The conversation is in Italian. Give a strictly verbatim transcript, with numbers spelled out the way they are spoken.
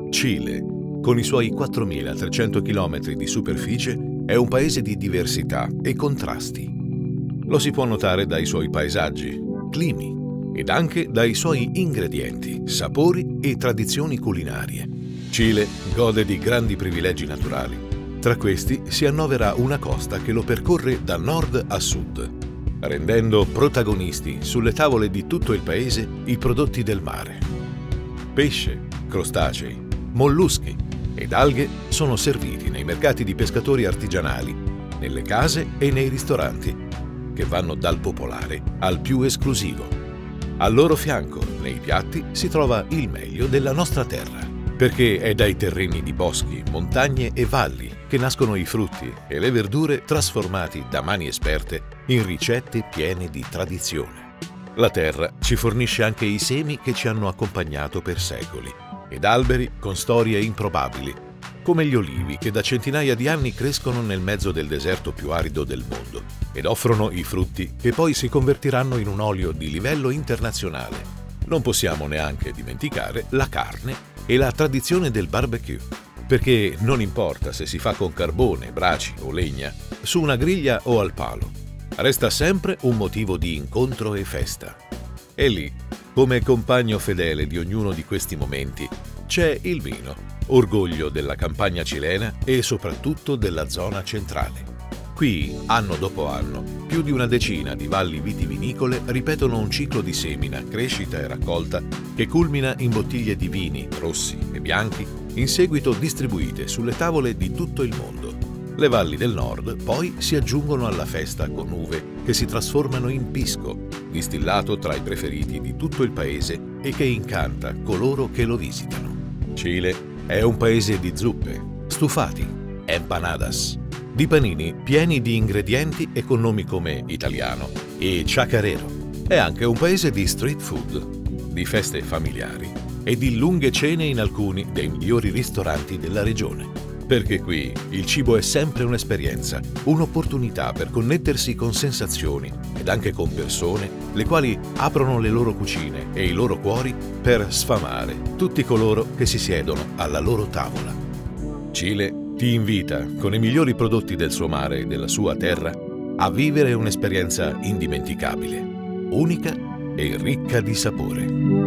Cile, con i suoi quattromilatrecento chilometri di superficie, è un paese di diversità e contrasti. Lo si può notare dai suoi paesaggi, climi ed anche dai suoi ingredienti, sapori e tradizioni culinarie. Cile gode di grandi privilegi naturali. Tra questi si annovera una costa che lo percorre da nord a sud, rendendo protagonisti sulle tavole di tutto il paese i prodotti del mare. Pesce, crostacei, molluschi ed alghe sono serviti nei mercati di pescatori artigianali, nelle case e nei ristoranti, che vanno dal popolare al più esclusivo. Al loro fianco, nei piatti, si trova il meglio della nostra terra, perché è dai terreni di boschi, montagne e valli che nascono i frutti e le verdure trasformati da mani esperte in ricette piene di tradizione. La terra ci fornisce anche i semi che ci hanno accompagnato per secoli, ed alberi con storie improbabili, come gli olivi che da centinaia di anni crescono nel mezzo del deserto più arido del mondo ed offrono i frutti che poi si convertiranno in un olio di livello internazionale. Non possiamo neanche dimenticare la carne e la tradizione del barbecue, perché non importa se si fa con carbone, braci o legna, su una griglia o al palo, resta sempre un motivo di incontro e festa. E lì, come compagno fedele di ognuno di questi momenti, c'è il vino, orgoglio della campagna cilena e soprattutto della zona centrale. Qui, anno dopo anno, più di una decina di valli vitivinicole ripetono un ciclo di semina, crescita e raccolta che culmina in bottiglie di vini, rossi e bianchi, in seguito distribuite sulle tavole di tutto il mondo. Le valli del nord poi si aggiungono alla festa con uve che si trasformano in pisco, distillato tra i preferiti di tutto il paese e che incanta coloro che lo visitano. Cile è un paese di zuppe, stufati, empanadas, di panini pieni di ingredienti e con nomi come italiano e chacarero. È anche un paese di street food, di feste familiari e di lunghe cene in alcuni dei migliori ristoranti della regione. Perché qui il cibo è sempre un'esperienza, un'opportunità per connettersi con sensazioni ed anche con persone, le quali aprono le loro cucine e i loro cuori per sfamare tutti coloro che si siedono alla loro tavola. Cile ti invita, con i migliori prodotti del suo mare e della sua terra, a vivere un'esperienza indimenticabile, unica e ricca di sapore.